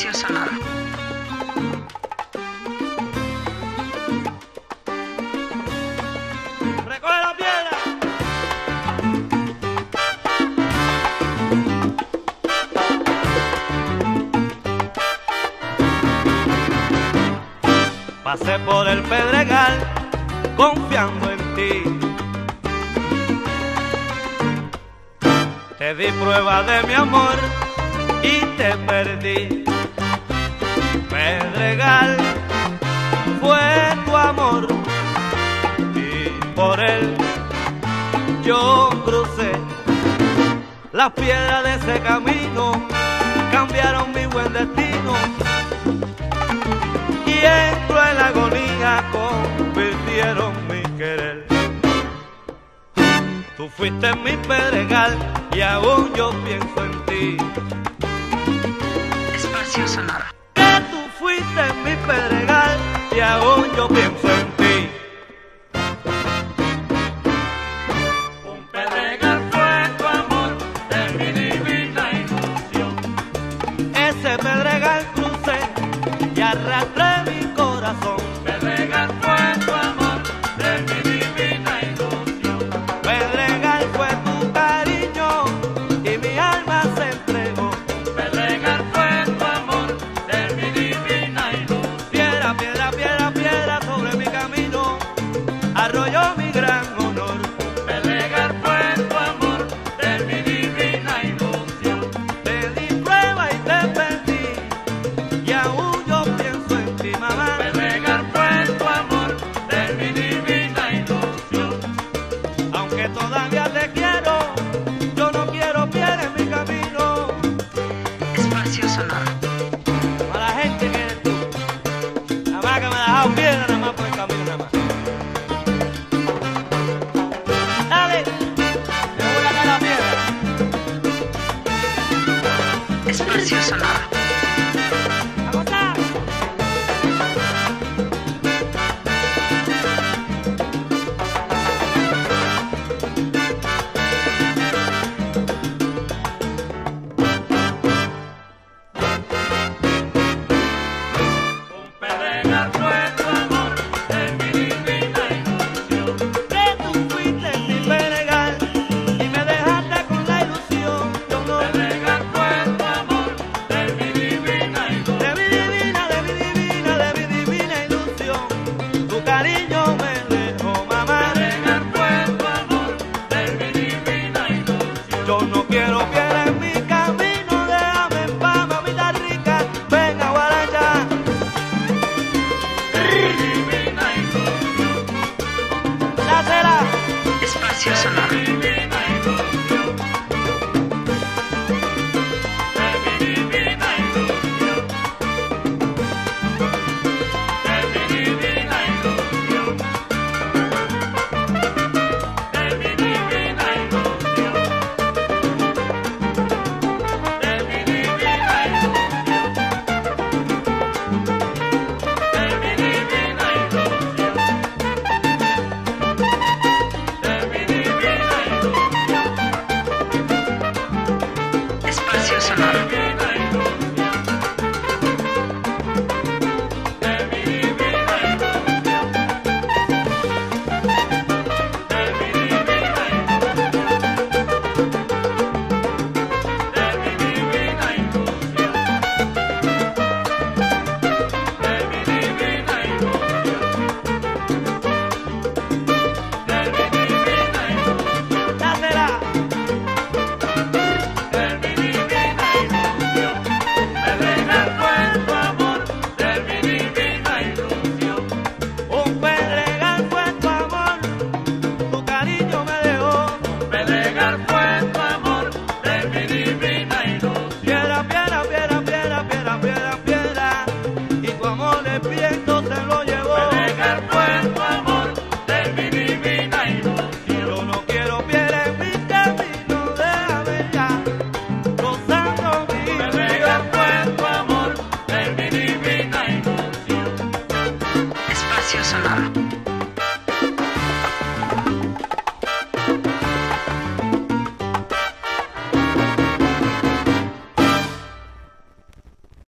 Espacio Sonoro. ¡Recoge la piedra! Pasé por el Pedregal confiando en ti. Te di prueba de mi amor y te perdí. Pedregal fue tu amor y por él yo crucé. Las piedras de ese camino cambiaron mi buen destino y en cruel agonía convirtieron mi querer. Tú fuiste mi Pedregal y aún yo pienso en ti. Espacio Sonoro. Que tú fuiste mi Pedregal y aún yo pienso en ti. Un Pedregal fue tu amor de mi divina ilusión. Ese Pedregal crucé y arrastré mi corazón. Pedregal fue tu amor de mi divina ilusión. Pedregal fue tu cariño y mi alma se entregó. Pedregal fue tu amor de mi divina ilusión. Piedra, piedra, piedra, piedra sobre mi camino arrolló mi gran honor. Pedregal fue tu amor de mi divina ilusión. Te di prueba y te perdí y aún yo pienso en ti, mamá. Pedregal fue tu amor de mi divina ilusión. Aunque todavía te quiero, yo no quiero piedra en mi camino. Espacio Sonoro. A la gente que eres tú, nada más que me ha dejado piedra, nada más por el camino, nada más. Dale, me voy a dar la piedra. Espacio Sonoro.